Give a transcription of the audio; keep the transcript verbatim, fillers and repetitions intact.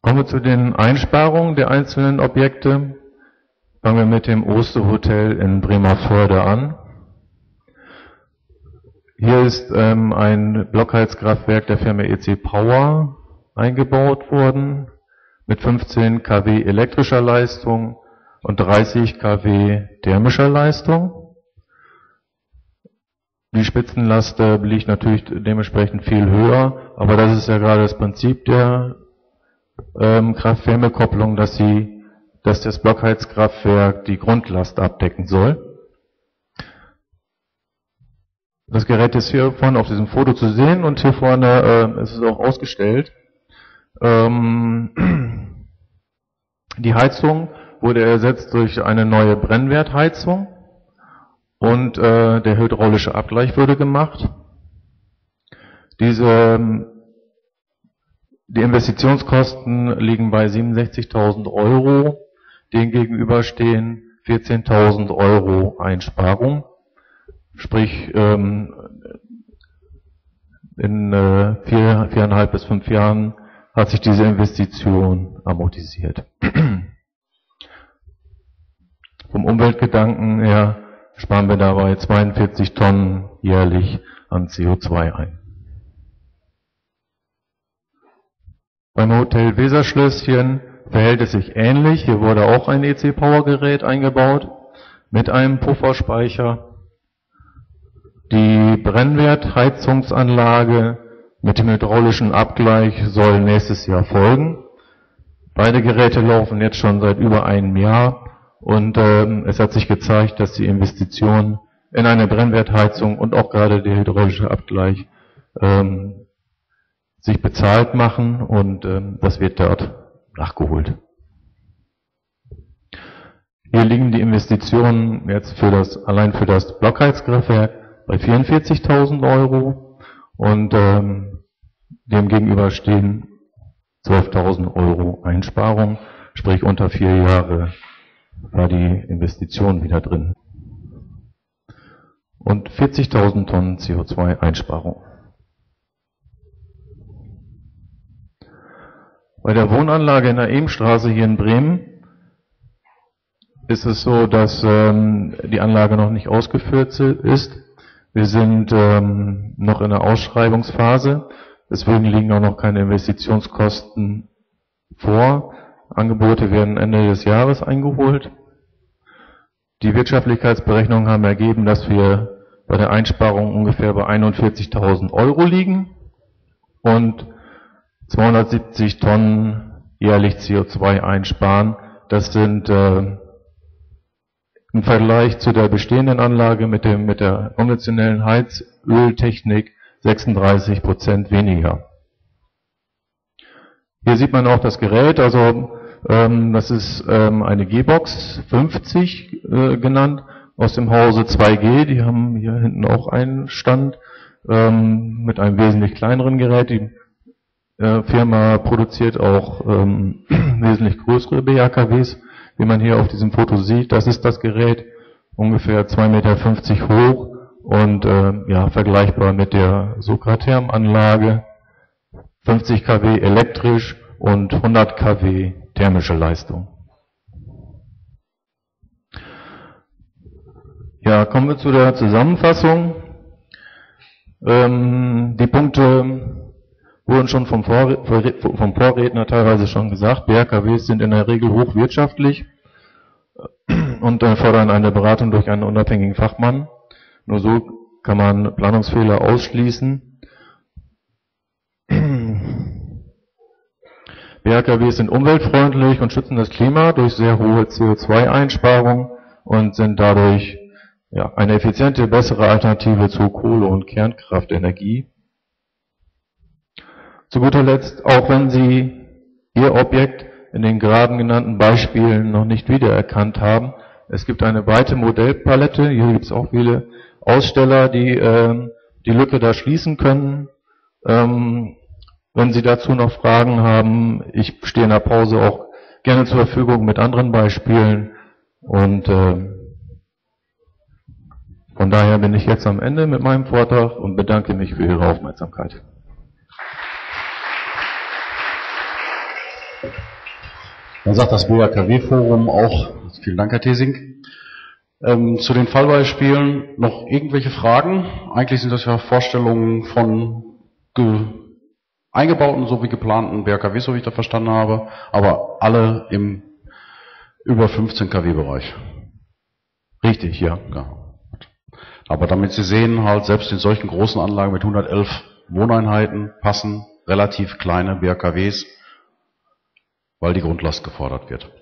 Kommen wir zu den Einsparungen der einzelnen Objekte. Fangen wir mit dem Osterhotel in Bremervörde an. Hier ist ähm, ein Blockheizkraftwerk der Firma E C Power eingebaut worden mit fünfzehn Kilowatt elektrischer Leistung und dreißig Kilowatt thermischer Leistung. Die Spitzenlast äh, liegt natürlich dementsprechend viel höher, aber das ist ja gerade das Prinzip der ähm, Kraft-Wärme-Kopplung, dass sie, dass das Blockheizkraftwerk die Grundlast abdecken soll. Das Gerät ist hier vorne auf diesem Foto zu sehen und hier vorne äh, ist es auch ausgestellt. Ähm, die Heizung wurde ersetzt durch eine neue Brennwertheizung und äh, der hydraulische Abgleich wurde gemacht. Diese, die Investitionskosten liegen bei siebenundsechzigtausend Euro, denen gegenüber stehen vierzehntausend Euro Einsparung. Sprich, ähm, in äh, vier, viereinhalb bis fünf Jahren hat sich diese Investition amortisiert. Vom Umweltgedanken her sparen wir dabei zweiundvierzig Tonnen jährlich an C O zwei ein. Beim Hotel Weserschlösschen verhält es sich ähnlich. Hier wurde auch ein E C Power Gerät eingebaut mit einem Pufferspeicher. Die Brennwertheizungsanlage mit dem hydraulischen Abgleich soll nächstes Jahr folgen. Beide Geräte laufen jetzt schon seit über einem Jahr und ähm, es hat sich gezeigt, dass die Investitionen in eine Brennwertheizung und auch gerade der hydraulische Abgleich ähm, sich bezahlt machen und ähm, das wird dort nachgeholt. Hier liegen die Investitionen jetzt für das, allein für das Blockheizkraftwerk bei vierundvierzigtausend Euro und ähm, dem gegenüber stehen zwölftausend Euro Einsparung, sprich unter vier Jahre war die Investition wieder drin. Und vierzigtausend Tonnen C O zwei Einsparung. Bei der Wohnanlage in der Ebenstraße hier in Bremen ist es so, dass ähm, die Anlage noch nicht ausgeführt ist. Wir sind ähm, noch in der Ausschreibungsphase, deswegen liegen auch noch keine Investitionskosten vor. Angebote werden Ende des Jahres eingeholt. Die Wirtschaftlichkeitsberechnungen haben ergeben, dass wir bei der Einsparung ungefähr bei einundvierzigtausend Euro liegen und zweihundertsiebzig Tonnen jährlich C O zwei einsparen. Das sind äh, im Vergleich zu der bestehenden Anlage mit, dem, mit der konventionellen Heizöltechnik sechsunddreißig Prozent weniger. Hier sieht man auch das Gerät, also ähm, das ist ähm, eine G-Box fünfzig äh, genannt, aus dem Hause zwei G, die haben hier hinten auch einen Stand ähm, mit einem wesentlich kleineren Gerät. Die äh, Firma produziert auch ähm, wesentlich größere B H K Ws. Wie man hier auf diesem Foto sieht, das ist das Gerät, ungefähr zwei Komma fünfzig Meter hoch und äh, ja, vergleichbar mit der Sokratherm-Anlage, fünfzig Kilowatt elektrisch und hundert Kilowatt thermische Leistung. Ja, kommen wir zu der Zusammenfassung. Ähm, die Punkte wurden schon vom, Vor vom Vorredner teilweise schon gesagt. B H K Ws sind in der Regel hochwirtschaftlich und fordern eine Beratung durch einen unabhängigen Fachmann. Nur so kann man Planungsfehler ausschließen. B H K Ws sind umweltfreundlich und schützen das Klima durch sehr hohe C O zwei Einsparung und sind dadurch ja, eine effiziente, bessere Alternative zu Kohle- und Kernkraftenergie. Zu guter Letzt, auch wenn Sie Ihr Objekt in den gerade genannten Beispielen noch nicht wiedererkannt haben, es gibt eine weite Modellpalette, hier gibt es auch viele Aussteller, die äh, die Lücke da schließen können. Ähm, wenn Sie dazu noch Fragen haben, ich stehe in der Pause auch gerne zur Verfügung mit anderen Beispielen und äh, von daher bin ich jetzt am Ende mit meinem Vortrag und bedanke mich für Ihre Aufmerksamkeit. Dann sagt das B A K W-Forum auch, vielen Dank, Herr Thesing. Ähm, zu den Fallbeispielen noch irgendwelche Fragen? Eigentlich sind das ja Vorstellungen von ge eingebauten sowie geplanten B A K Ws, so wie ich das verstanden habe, aber alle im über fünfzehn Kilowatt-Bereich. Richtig, ja. Ja. Aber damit Sie sehen, halt selbst in solchen großen Anlagen mit hundertelf Wohneinheiten passen relativ kleine B A K Ws, weil die Grundlast gefordert wird.